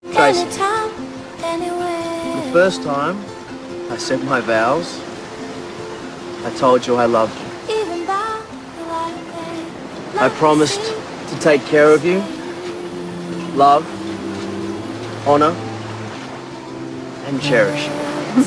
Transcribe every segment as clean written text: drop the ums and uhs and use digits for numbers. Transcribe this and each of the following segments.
Tracy, the first time I said my vows, I told you I loved you. I promised to take care of you, love, honor, and cherish you.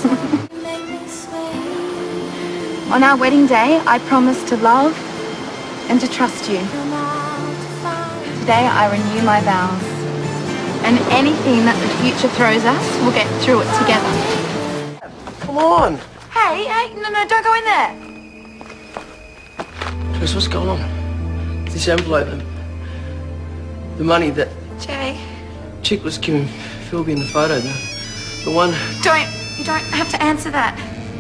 On our wedding day, I promised to love and to trust you. Today, I renew my vows. And anything that the future throws us, we'll get through it together. Come on. Hey, no, don't go in there. Trace, what's going on? This envelope, the money that Jay. chick was giving Philby in the photo, the one... You don't have to answer that.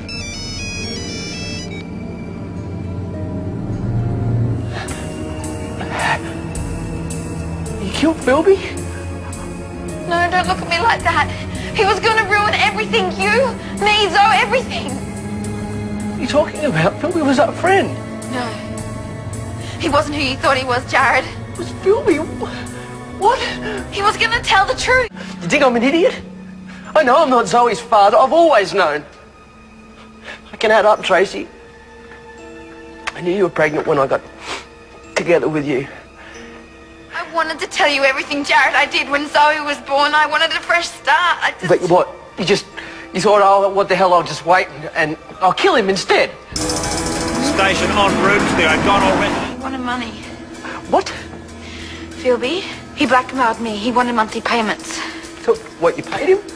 You killed Philby? No, don't look at me like that. He was going to ruin everything. You, me, Zoe, everything. What are you talking about? Philby was our friend. No. He wasn't who you thought he was, Jared. It was Philby. What? He was going to tell the truth. You think I'm an idiot? I know I'm not Zoe's father. I've always known. I can add up, Tracy. I knew you were pregnant when I got together with you. I wanted to tell you everything, Jared, I did when Zoe was born. I wanted a fresh start. But what? You thought, oh, what the hell, I'll just wait and I'll kill him instead. Station en route to the O'Donnell residence. He wanted money. What? Philby, he blackmailed me. He wanted monthly payments. Took what, you paid him?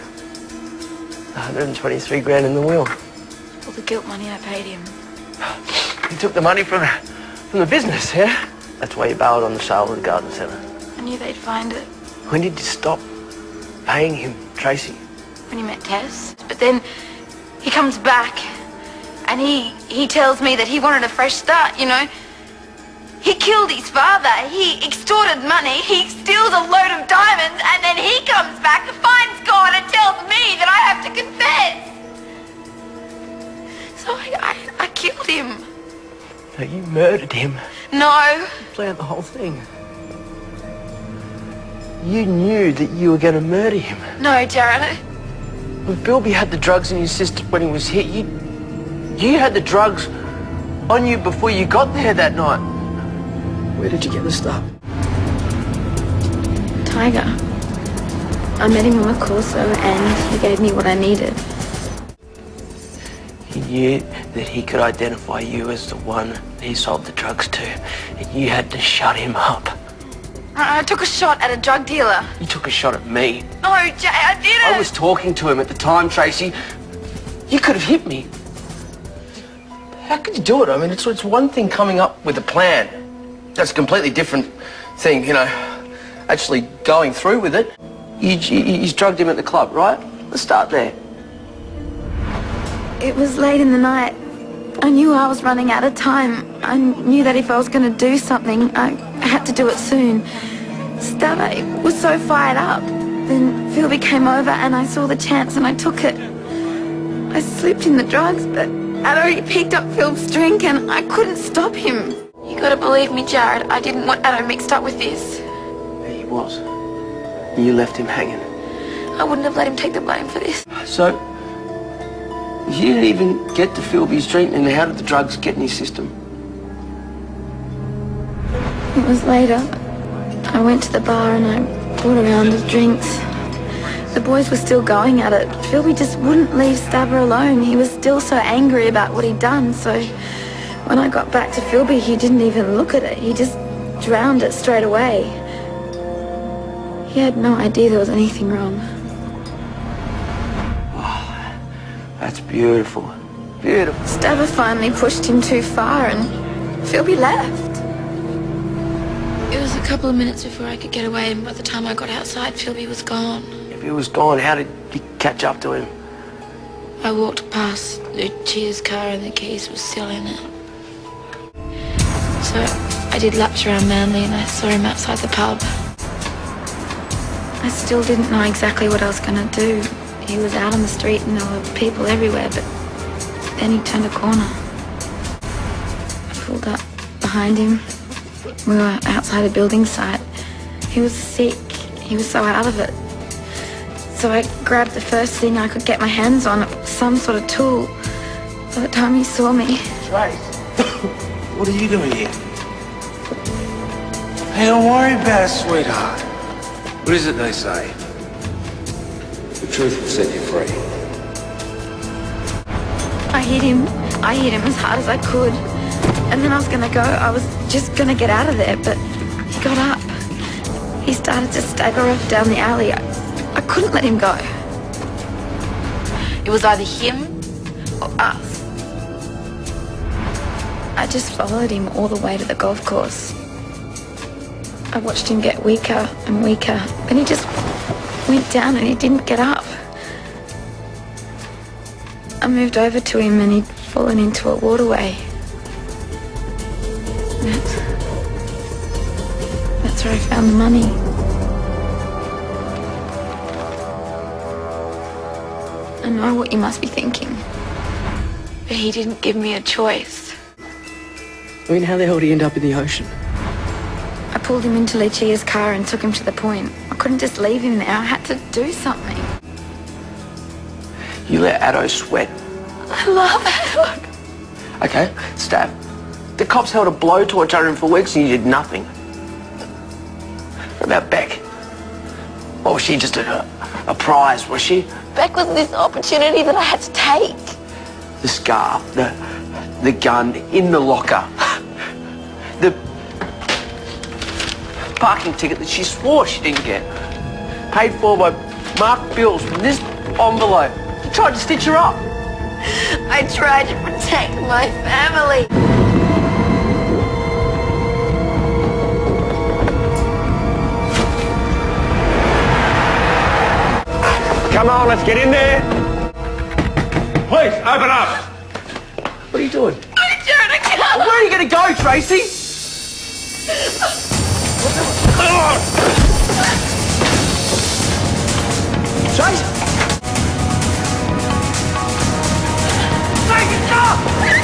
123 grand in the will. All the guilt money I paid him. He took the money from the business, yeah? That's why you bailed on the sale of the garden centre. I knew they'd find it. When did you stop paying him, Tracy? When you met Tess. But then he comes back and he tells me that he wanted a fresh start, you know. He killed his father. He extorted money. He steals a load of diamonds and then he comes back, finds God and tells me that I have to confess. So I killed him. No, you murdered him. No. You planned the whole thing. You knew that you were going to murder him. No, Jared. When Philby had the drugs in his system when he was hit, you had the drugs on you before you got there that night. Where did you get the stuff? Tiger. I met him on the Corso and he gave me what I needed. He knew that he could identify you as the one he sold the drugs to, and you had to shut him up. I took a shot at a drug dealer. You took a shot at me. No, Jay, I didn't. I was talking to him at the time, Tracy. You could have hit me. How could you do it? I mean, it's one thing coming up with a plan. That's a completely different thing, you know, actually going through with it. You drugged him at the club, right? Let's start there. It was late in the night. I knew I was running out of time. I knew that if I was going to do something, I had to do it soon. Stella was so fired up. Then Philby came over and I saw the chance and I took it. I slipped in the drugs, but I'd already picked up Phil's drink and I couldn't stop him. You gotta believe me, Jared. I didn't want Addo mixed up with this. He was. You left him hanging. I wouldn't have let him take the blame for this. So, you didn't even get to Philby's drink, and how did the drugs get in his system? It was later. I went to the bar and I brought a round of drinks. The boys were still going at it. Philby just wouldn't leave Stabber alone. He was still so angry about what he'd done, so when I got back to Philby, he didn't even look at it. He just drowned it straight away. He had no idea there was anything wrong. Oh, that's beautiful. Beautiful. Stabber finally pushed him too far and Philby left. It was a couple of minutes before I could get away, and by the time I got outside, Philby was gone. If he was gone, how did you catch up to him? I walked past Lucia's car and the keys were still in it. So I did laps around Manly and I saw him outside the pub. I still didn't know exactly what I was going to do. He was out on the street and there were people everywhere, but then he turned a corner. I pulled up behind him. We were outside a building site. He was sick. He was so out of it. So I grabbed the first thing I could get my hands on, some sort of tool. By the time he saw me... Trace, what are you doing here? Hey, don't worry about it, sweetheart. What is it they say? The truth will set you free. I hit him as hard as I could. And then I was gonna go. I was just gonna get out of there, but he got up. He started to stagger off down the alley. I couldn't let him go. It was either him or us. I just followed him all the way to the golf course. I watched him get weaker and weaker. Then he just went down and he didn't get up. I moved over to him and he'd fallen into a waterway. That's where I found the money. I know what you must be thinking. But he didn't give me a choice. I mean, how the hell did he end up in the ocean? I pulled him into Lucia's car and took him to the point. I couldn't just leave him there. I had to do something. You let Addo sweat. I love Addo. Okay, stab. The cops held a blowtorch over him for weeks and you did nothing. What about Beck? Or was she just a prize, was she? Beck was this opportunity that I had to take. The scar, the gun in the locker, the parking ticket that she swore she didn't get, paid for by marked bills from this envelope. You tried to stitch her up. I tried to protect my family. Come on, let's get in there. Please, open up. What are you doing? I'm trying to come. Where are you going to go, Tracy? Tracy? Tracy, stop!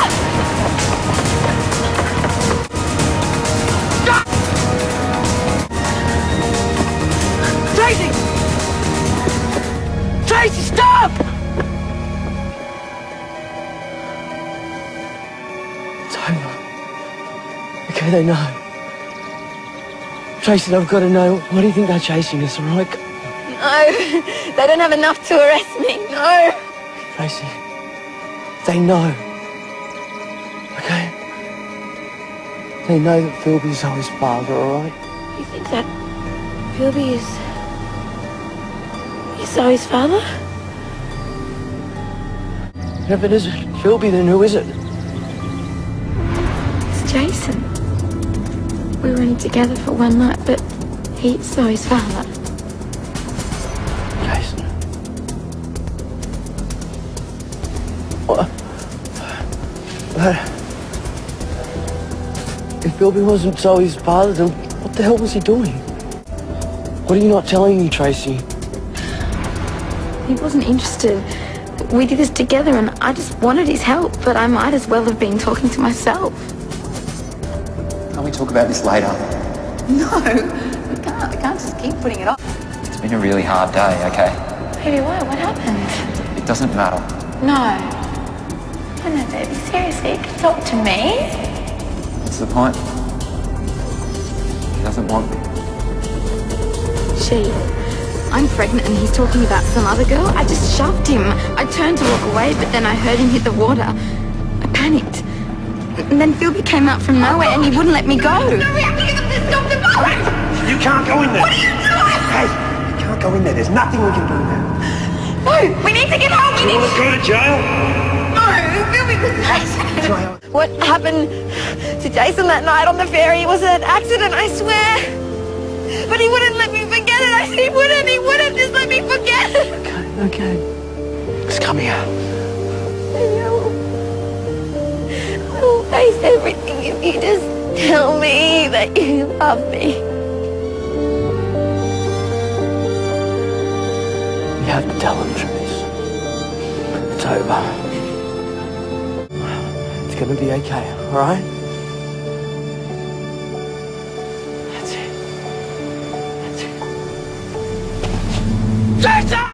Stop! Tracy! Tracy, stop! It's over. Okay, they know. Tracy, I've got to know. Why do you think they're chasing us, all right? No, they don't have enough to arrest me, no. Tracy, they know. Okay? They know that Philby's Zoe's father, all right? You think that Philby is Zoe's father? And if it isn't Philby, then who is it? It's Jason. We were only together for one night, but he's Zoe's father. Jason. What? If Philby wasn't Zoe's father, then what the hell was he doing? What are you not telling me, Tracy? He wasn't interested. We did this together and I just wanted his help, but I might as well have been talking to myself. Can't we talk about this later? No, we can't. We can't just keep putting it off. It's been a really hard day, okay? Baby, what? What happened? It doesn't matter. No. No, baby, seriously, you can talk to me. What's the point? He doesn't want me. I'm pregnant and he's talking about some other girl. I just shoved him. I turned to walk away, but then I heard him hit the water. I panicked. And then Philby came out from nowhere and he wouldn't let me go. No, we have to get them to stop the boat! You can't go in there. What are you doing? Hey, you can't go in there. There's nothing we can do now. No, we need to get out. We You need want to go to jail? No, Philby was Jason. What happened to Jason that night on the ferry was an accident, I swear. But he wouldn't let me forget it. I said he wouldn't just let me forget it. Okay. Just come here. I will face everything if you just tell me that you love me. You have to tell him, Trace. It's over. It's gonna be okay, all right? That's it. That's it. Jason!